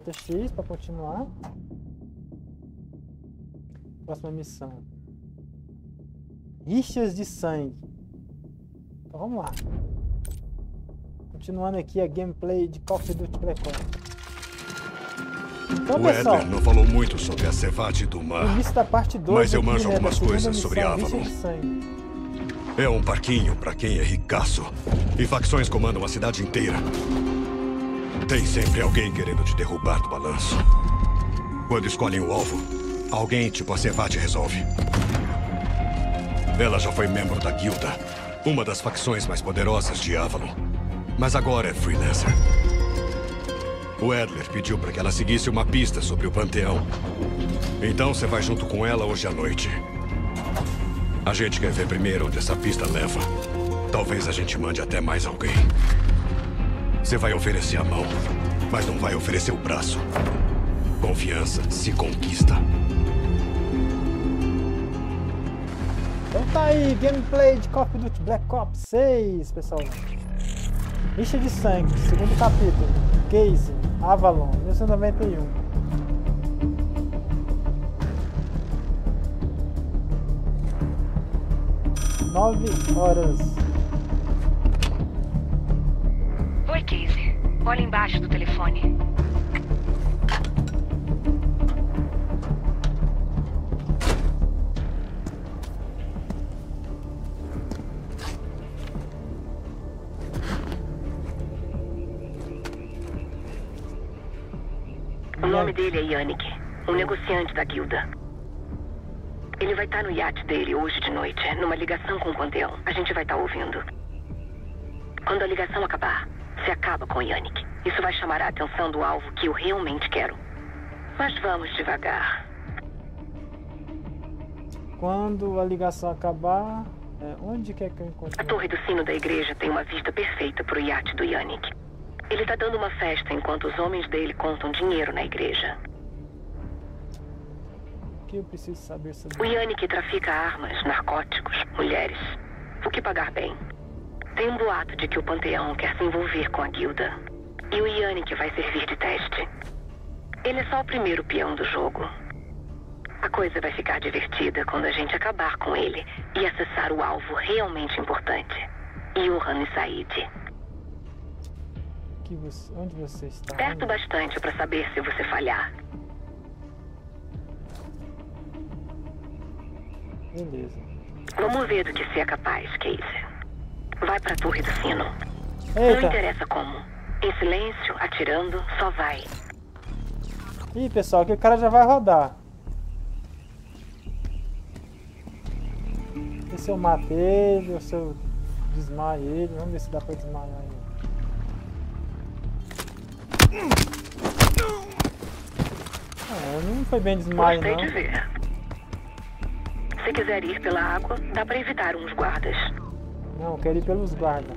Aperta X para continuar. Próxima missão. Rixas de sangue. Então vamos lá. Continuando aqui a gameplay de Call of Duty Black Ops. Então, O pessoal, Adler não falou muito sobre a Cevate do mar, início da parte 2 mas eu aqui, manjo né, algumas da segunda coisas sobre missão, Avalon. Rixas de sangue. É um parquinho pra quem é ricaço. E facções comandam a cidade inteira. Tem sempre alguém querendo te derrubar do balanço. Quando escolhem o alvo, alguém tipo a Cevate resolve. Ela já foi membro da Guilda, uma das facções mais poderosas de Avalon. Mas agora é freelancer. O Adler pediu para que ela seguisse uma pista sobre o Panteão. Então você vai junto com ela hoje à noite. A gente quer ver primeiro onde essa pista leva. Talvez a gente mande até mais alguém. Você vai oferecer a mão, mas não vai oferecer o braço. Confiança se conquista. Então tá aí, gameplay de Call of Duty Black Ops 6, pessoal. Rixa de sangue, segundo capítulo. Case, Avalon, 1991. Nove horas. Oi, Casey. Olha embaixo do telefone. O nome dele é Yannick, um negociante da guilda. Ele vai estar no iate dele hoje de noite, numa ligação com o Panteão. A gente vai estar ouvindo. Quando a ligação acabar, você acaba com o Yannick. Isso vai chamar a atenção do alvo que eu realmente quero. Mas vamos devagar. Quando a ligação acabar, onde quer que eu encontre? A torre do sino da igreja tem uma vista perfeita para o iate do Yannick. Ele tá dando uma festa enquanto os homens dele contam dinheiro na igreja. O que eu preciso saber sobre O Yannick trafica armas, narcóticos, mulheres. O que pagar bem. Tem um boato de que o Panteão quer se envolver com a guilda. E o Yannick vai servir de teste. Ele é só o primeiro peão do jogo. A coisa vai ficar divertida quando a gente acabar com ele e acessar o alvo realmente importante. Johan Said. Onde você está? Perto bastante para saber se você falhar. Beleza. Vamos ver do que você é capaz, Casey. Vai pra torre do sino. Não Eita! interessa como. Em silêncio, atirando, só vai. Ih, pessoal, aqui o cara já vai rodar. E se eu mato ele, ou se eu desmaio ele? Vamos ver se dá pra desmaiar ele. Não foi bem desmaio, Gostei não. de ver. Se quiser ir pela água, dá pra evitar uns guardas. Não, eu quero ir pelos guardas.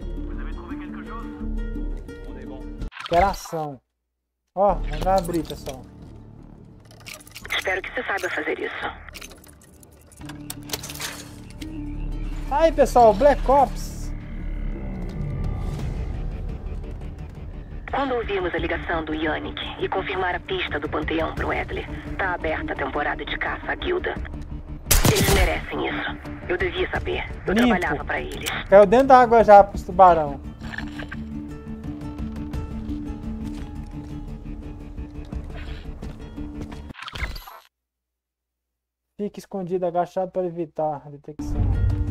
Quero ação. Ó, vamos abrir, pessoal. Espero que você saiba fazer isso. Aí, pessoal, Black Ops. Quando ouvirmos a ligação do Yannick e confirmar a pista do Panteão pro Adler, tá aberta a temporada de caça à guilda. Eles merecem isso. Eu devia saber. Eu Limpo. trabalhava pra eles. Caiu dentro da água já pros tubarão. Fique escondido, agachado para evitar a detecção.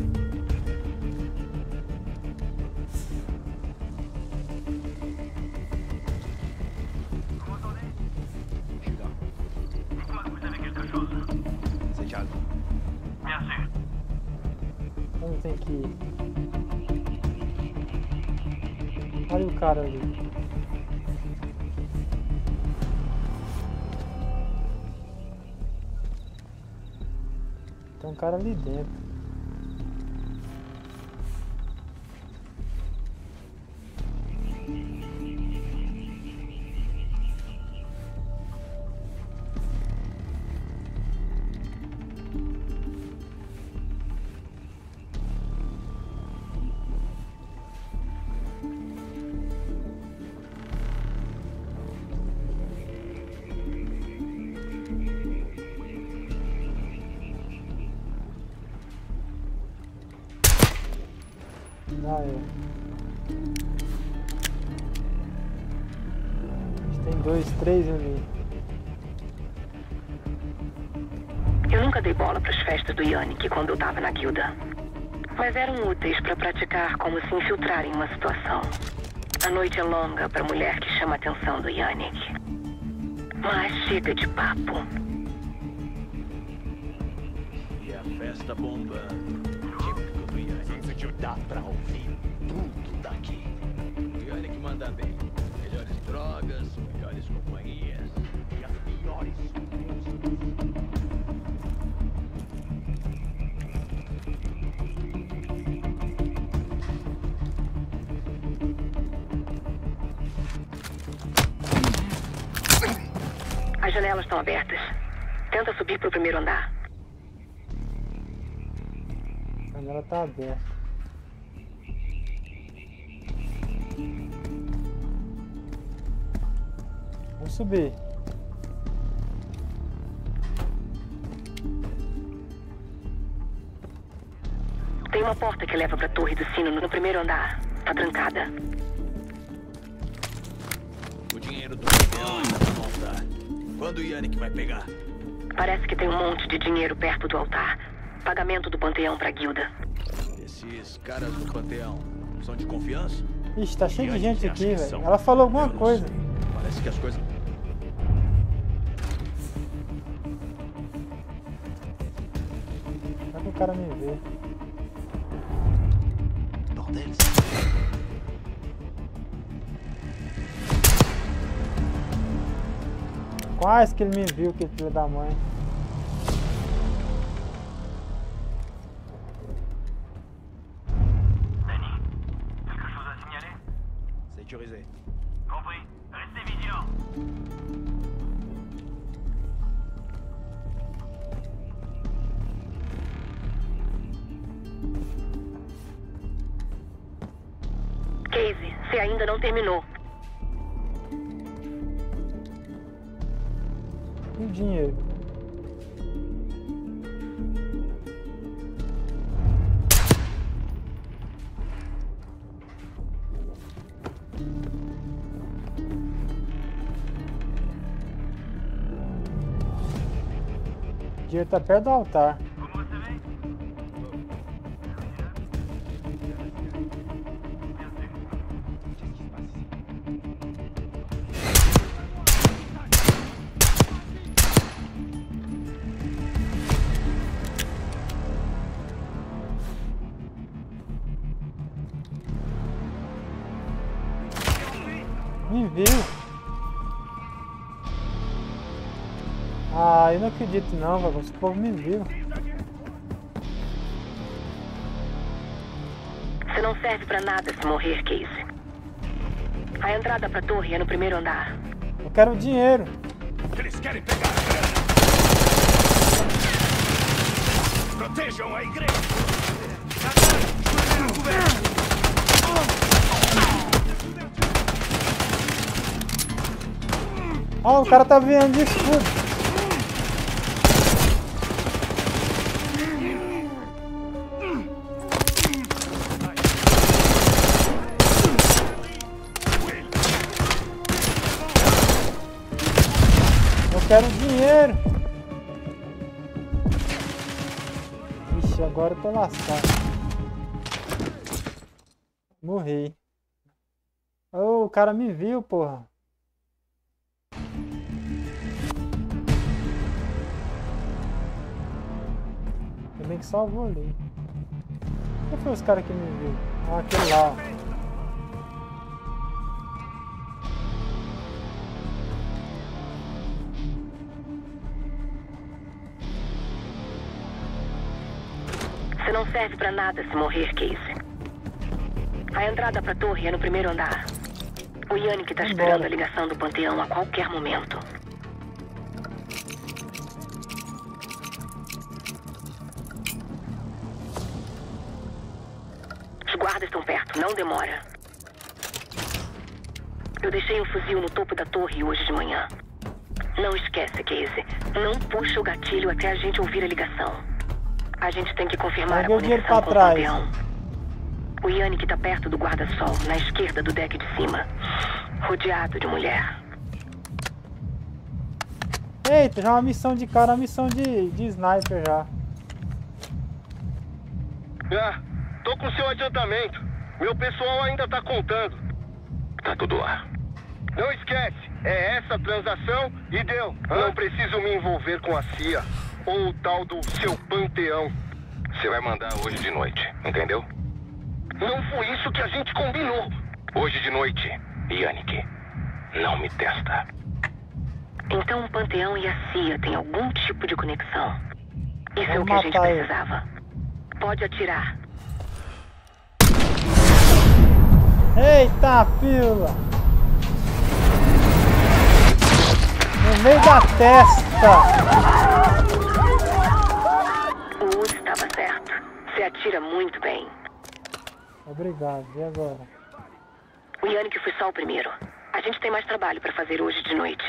Onde tem que ir? Olha o cara ali. Tem um cara ali dentro. Ah, é. A gente tem 2, 3 ali. Eu nunca dei bola para as festas do Yannick quando eu tava na guilda. Mas eram úteis para praticar como se infiltrar em uma situação. A noite é longa para mulher que chama a atenção do Yannick. Mas chega de papo. E a festa bombando. Típico do Yannick. Dá pra ouvir tudo daqui. O Yannick manda bem. Melhores drogas, melhores companhias e as piores músicas. As janelas estão abertas. Tenta subir pro primeiro andar. A janela tá aberta. Vamos subir. Tem uma porta que leva pra torre do sino no primeiro andar. Tá trancada. O dinheiro do panteão ainda tá no altar. Quando o Yannick vai pegar? Parece que tem um monte de dinheiro perto do altar. Pagamento do panteão pra guilda. Esses caras do panteão são de confiança? Ixi, tá cheio de Yannick gente acha aqui, que velho. são. Ela falou alguma Eu não coisa. sei. Parece que as coisas... Será que o cara me vê? Bordel. Quase que ele me viu, que filho da mãe. Danny, quelque chose à signaler? Sécurisé. Compris. Restez vigilants. Casey, você ainda não terminou. E o dinheiro? O dinheiro tá perto do altar. Vous me recevez? Me viu. Ah, eu não acredito não, velho. Esse povo me viu. Você não serve pra nada se morrer, Casey. A entrada pra torre é no primeiro andar. Eu quero o dinheiro. Eles querem pegar a grana. Protejam a igreja. Ó, o cara tá vindo de escudo. Eu quero dinheiro. Ixi, agora eu tô lascado. Morri. Oh, o cara me viu, porra. Também que salvou ali. Quem foi os caras que me viu? Ah, aquele lá. Você não serve pra nada se morrer, Casey. A entrada pra torre é no primeiro andar. O Yannick tá esperando a ligação do panteão a qualquer momento. Os guardas estão perto, não demora. Eu deixei um fuzil no topo da torre hoje de manhã. Não esquece, Casey. Não puxa o gatilho até a gente ouvir a ligação. A gente tem que confirmar a Joguei o dinheiro conexão pra com o trás. panteão. O Yannick tá perto do guarda-sol, na esquerda do deck de cima. Rodeado de mulher. Eita, já é uma missão de cara, uma missão de sniper já. Ah, tô com seu adiantamento. Meu pessoal ainda tá contando. Tá tudo lá. Não esquece, é essa transação e deu. Não preciso me envolver com a CIA ou o tal do seu panteão. Você vai mandar hoje de noite, entendeu? Não foi isso que a gente combinou. Hoje de noite, Yannick. Não me testa. Então o panteão e a CIA têm algum tipo de conexão. Isso é o Vamos que a gente matar ele. precisava. Pode atirar. Eita, pila! No meio da testa! O uso estava certo. Você atira muito bem. Obrigado, e agora? O Yannick foi só o primeiro. A gente tem mais trabalho para fazer hoje de noite.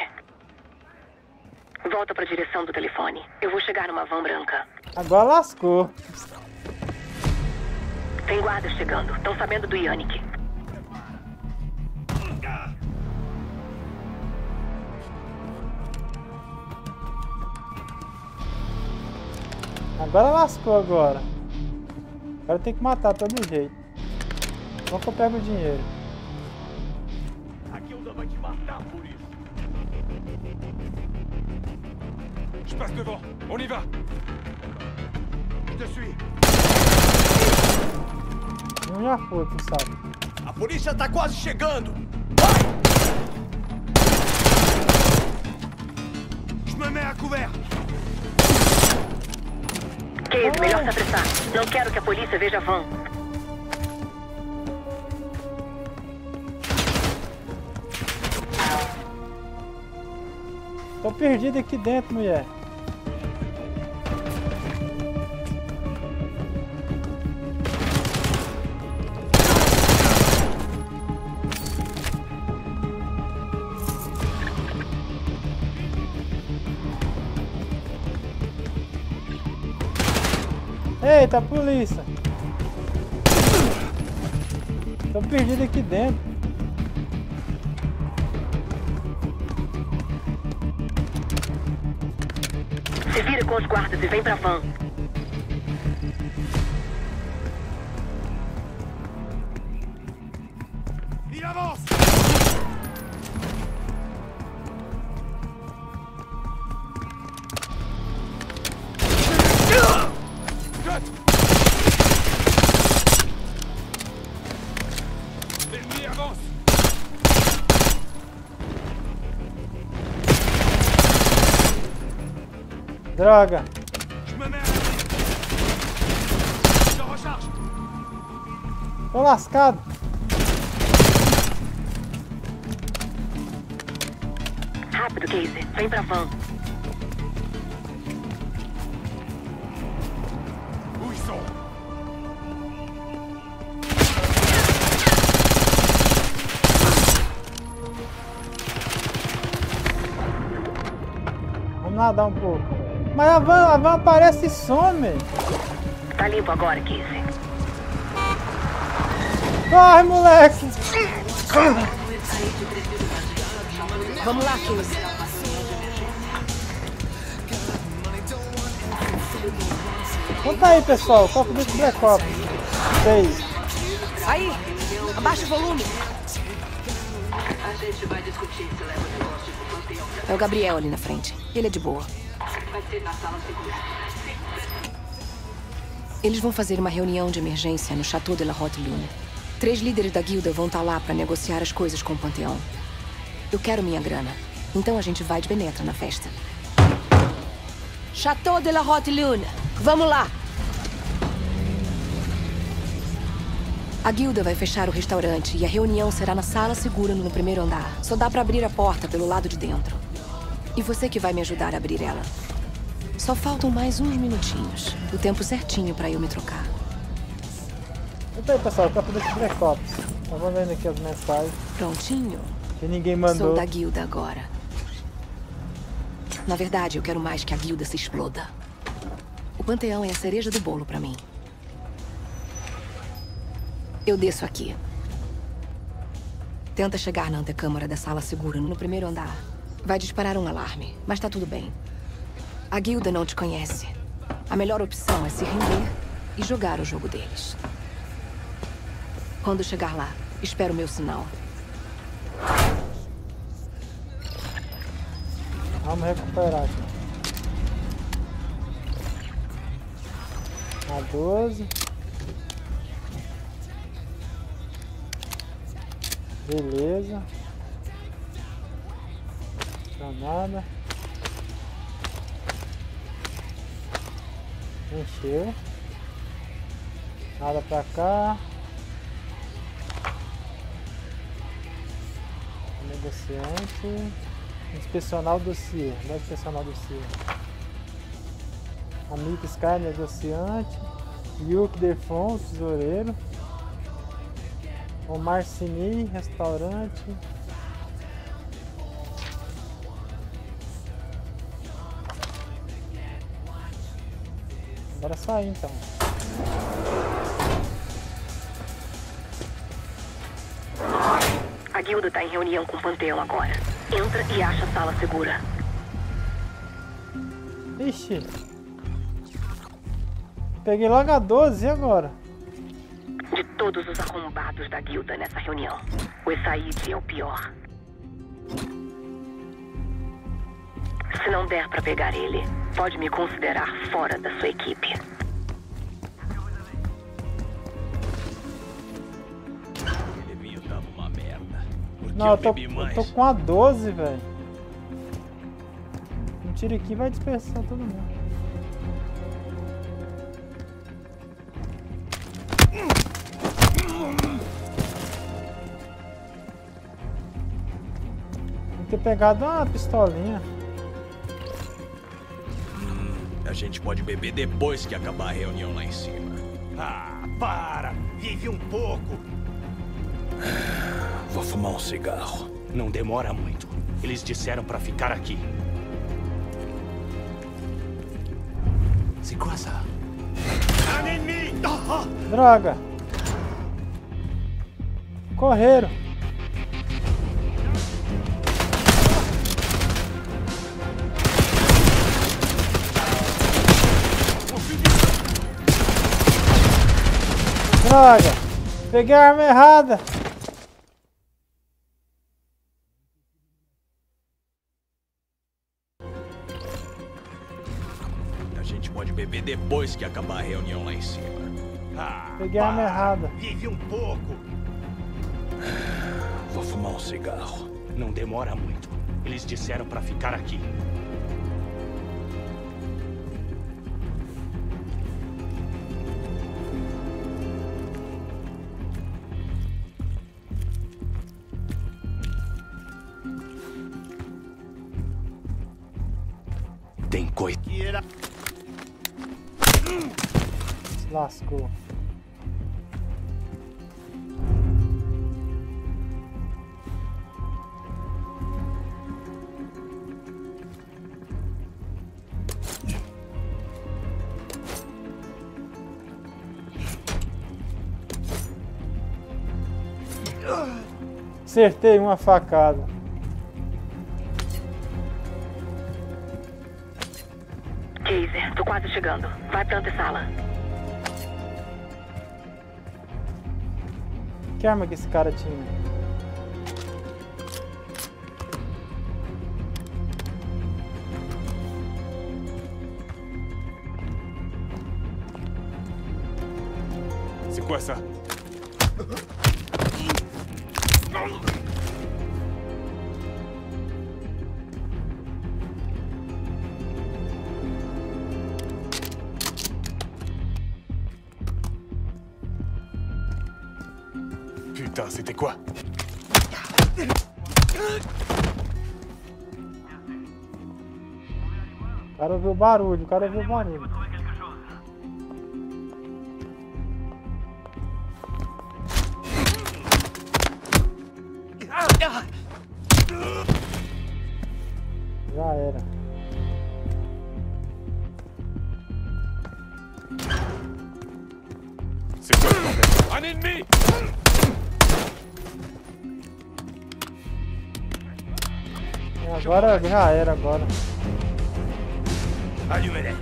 Volta para a direção do telefone. Eu vou chegar numa van branca. Agora lascou. Tem guardas chegando. Estão sabendo do Yannick. Agora lascou agora. Agora tem que matar todo jeito. Como que eu pego o dinheiro? A guilda vai te matar por isso. Je passe devant. On y va. Je te suis. Um já foi, tu sabe. A polícia tá quase chegando. Je me mets à couvert. Case, melhor se apressar. Não quero que a polícia veja a van. Tô perdido aqui dentro, mulher. Eita, polícia! Tô perdido aqui dentro. Se vira com os guardas e vem pra van. Il avance. L'ennemi avance. Droga! Je me mets à l'abri. Je recharge. Tô lascado! Rápido, Case. Vem pra van. Où ils sont? Vamos nadar um pouco. Mas a van aparece e some! Tá limpo agora, Case. Corre, moleque! Vamos lá, Case. Conta aí, pessoal. Call of Duty Black Ops 6. Aí, abaixa o volume. A gente vai discutir se leva o negócio pro panteão. É o Gabriel ali na frente. Ele é de boa. Vai ser na sala segura. Eles vão fazer uma reunião de emergência no Chateau de la Haute Lune. 3 líderes da guilda vão estar lá para negociar as coisas com o panteão. Eu quero minha grana. Então a gente vai de penetra na festa. Chateau de la Haute Lune. Vamos lá! A guilda vai fechar o restaurante e a reunião será na sala segura no primeiro andar. Só dá para abrir a porta pelo lado de dentro. E você que vai me ajudar a abrir ela. Só faltam mais uns minutinhos. O tempo certinho para eu me trocar. Conta aí, pessoal. Call of Duty Black Ops. Eu vou vendo aqui as mensagens Prontinho? que ninguém Sou mandou. da guilda agora. Na verdade, eu quero mais que a guilda se exploda. O panteão é a cereja do bolo pra mim. Eu desço aqui. Tenta chegar na antecâmara da sala segura no primeiro andar. Vai disparar um alarme, mas tá tudo bem. A guilda não te conhece. A melhor opção é se render e jogar o jogo deles. Quando chegar lá, espera o meu sinal. Vamos recuperar aqui. A 12. Beleza. Nada. Encheu. Nada pra cá. Negociante. Inspecionar o dossiê. Vai inspecionar o dossiê. Amigo Sky, negociante. Yuki Defon, tesoureiro. Omar Sini, restaurante. Bora sair então. A guilda tá em reunião com o Panteão agora. Entra e acha a sala segura. Ixi. Peguei logo a 12 e agora? De todos os arrombados da guilda nessa reunião, o Essaid é o pior. Se não der pra pegar ele, pode me considerar fora da sua equipe. Aquele vinho tava uma merda. Porque Não, eu tô com a 12, velho. Um tiro aqui vai dispersar todo mundo. Ter pegado uma pistolinha. A gente pode beber depois que acabar a reunião lá em cima. Ah, para! Vive um pouco! Vou fumar um cigarro. Não demora muito. Eles disseram pra ficar aqui. Segurança! Droga! Correram! Droga! Peguei a arma errada! A gente pode beber depois que acabar a reunião lá em cima. Ah, Peguei a arma errada. Vive um pouco! Vou fumar um cigarro. Não demora muito. Eles disseram pra ficar aqui. Tem coisa. Lascou. Acertei uma facada. Kaiser, tô quase chegando. Vai pra antessala. Que arma que esse cara tinha? Segurança! Putain, c'était quoi? O cara ouviu o barulho, o cara ouviu o barulho. Já era. C'est quoi le bordel? Un ennemi! Agora já era agora. Allumez-les.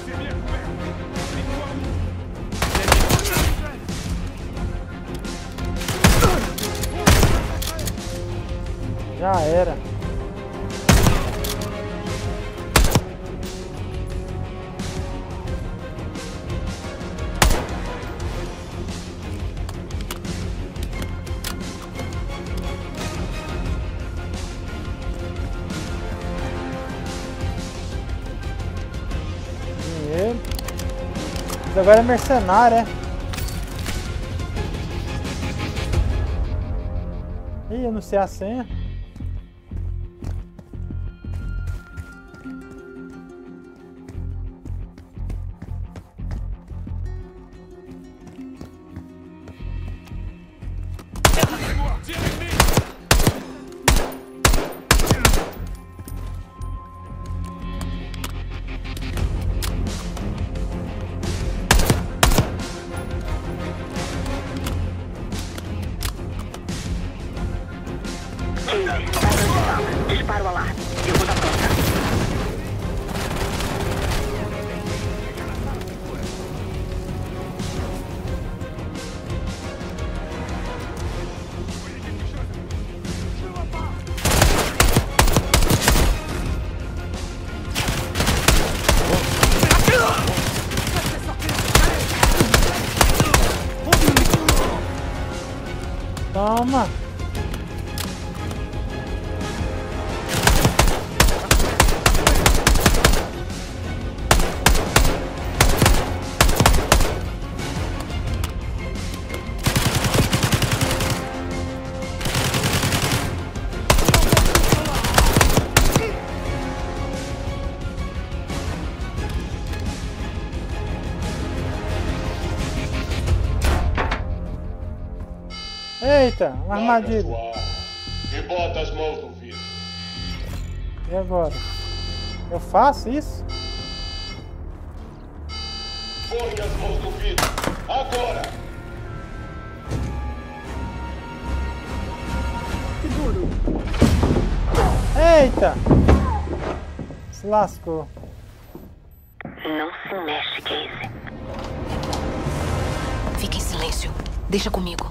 Já era. Dinheiro. Isso agora é mercenário, é? Ih, eu não sei a senha. Dispara o alarme. Eu vou dar conta. Toma. Eita, uma armadilha. E bota as mãos no vidro. E agora? Eu faço isso? Põe as mãos no vidro. Agora! Que duro. Eita! Se lascou. Não se mexe, Casey. Fique em silêncio. Deixa comigo.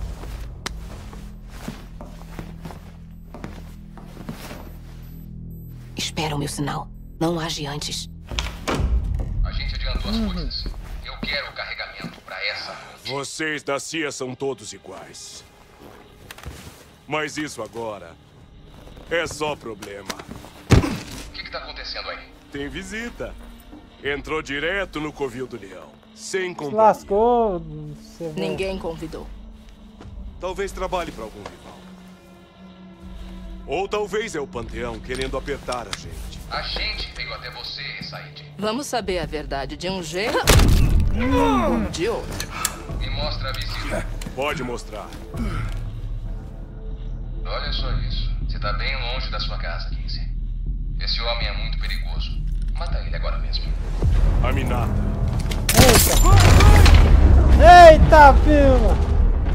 Espera o meu sinal. Não age antes. A gente adiantou as coisas. Eu quero o carregamento pra essa. Vocês da CIA são todos iguais. Mas isso agora é só problema. O que tá acontecendo aí? Tem visita. Entrou direto no covil do leão. Sem Se companhia. lascou. Ninguém convidou. Talvez trabalhe para algum rival. Ou talvez é o Panteão querendo apertar a gente. A gente veio até você, Said. Vamos saber a verdade de um jeito ou de outro. Me mostra a visita. Pode mostrar. Olha só isso. Você tá bem longe da sua casa, Casey. Esse homem é muito perigoso. Mata ele agora mesmo. Aminata. Eita! Eita, pila!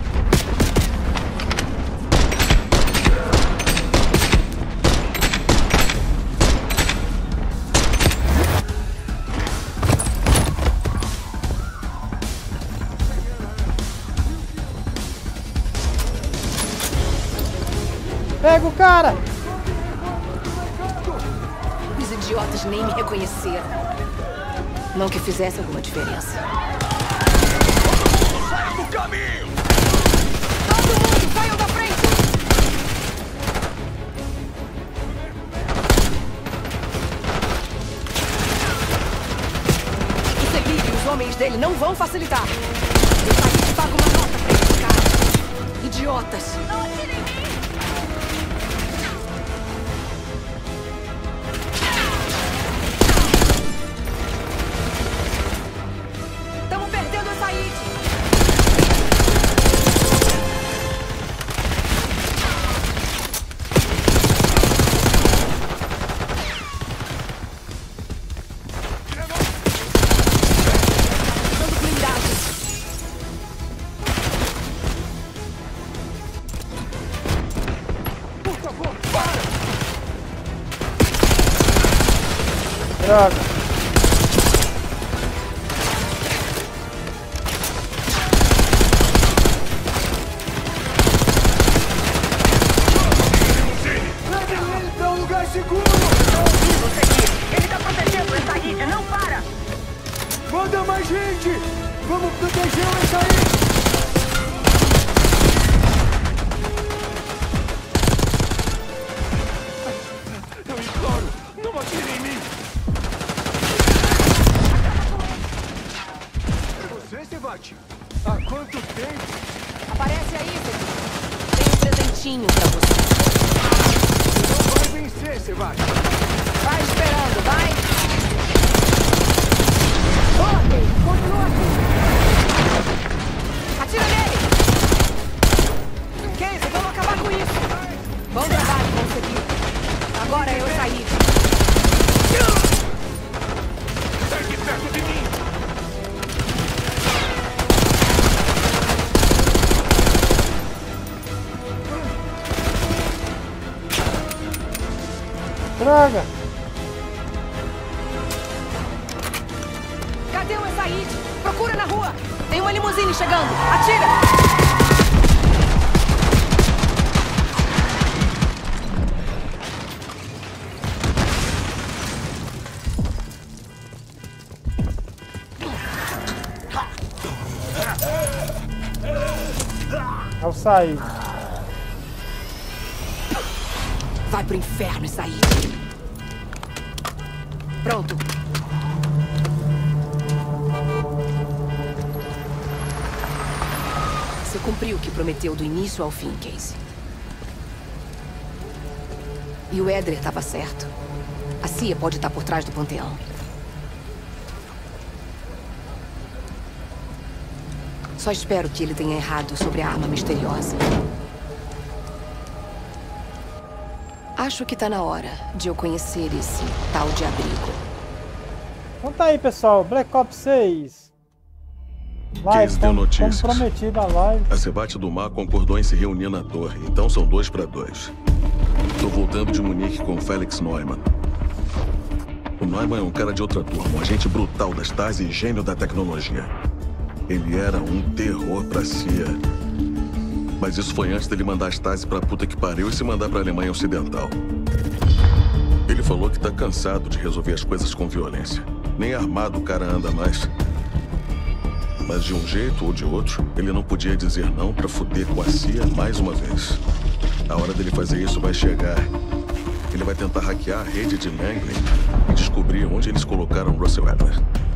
Pega o cara! Os idiotas nem me reconheceram. Não que fizesse alguma diferença. Sai do caminho! Todo mundo, saiam da frente! Os Elite e os homens dele não vão facilitar. O país paga uma nota pra esses caras. Idiotas! Não atirem em mim! Estamos perdendo a Said! Usando blindagem. Droga. Leve ele pra um lugar seguro! Ele tá protegendo essa ilha, não para! Manda mais gente! Vamos proteger o Said! Eu imploro, não atire em mim! É você, Sebat? Há quanto tempo? Aparece aí, Zeke. Tem um presentinho pra você. Não vai vencer, Sebat! Vai esperando, vai! Ok, continua aqui! Atira nele! Casey, vamos acabar com isso! Bom trabalho, conseguiu. Agora eu saí. Segue perto de mim! Droga. Cadê o Said? Procura na rua! Tem uma limusine chegando! Atira! Ao sair. Vai pro inferno, Said. Pronto. Você cumpriu o que prometeu do início ao fim, Casey. E o Edler estava certo. A CIA pode estar por trás do Panteão. Só espero que ele tenha errado sobre a arma misteriosa. Acho que tá na hora de eu conhecer esse tal de abrigo. Então tá aí, pessoal. Black Ops 6. Casey deu notícias. Comprometido a live. A Sebat do Mar concordou em se reunir na torre, então são 2 para 2. Tô voltando de Munique com o Felix Neumann. O Neumann é um cara de outra turma, um agente brutal da Stasi e gênio da tecnologia. Ele era um terror pra CIA. Mas isso foi antes dele mandar a Stasi pra puta que pariu e se mandar pra Alemanha Ocidental. Ele falou que tá cansado de resolver as coisas com violência. Nem armado o cara anda mais. Mas de um jeito ou de outro, ele não podia dizer não pra fuder com a CIA mais uma vez. A hora dele fazer isso vai chegar. Ele vai tentar hackear a rede de Langley e descobrir onde eles colocaram Russell Adler.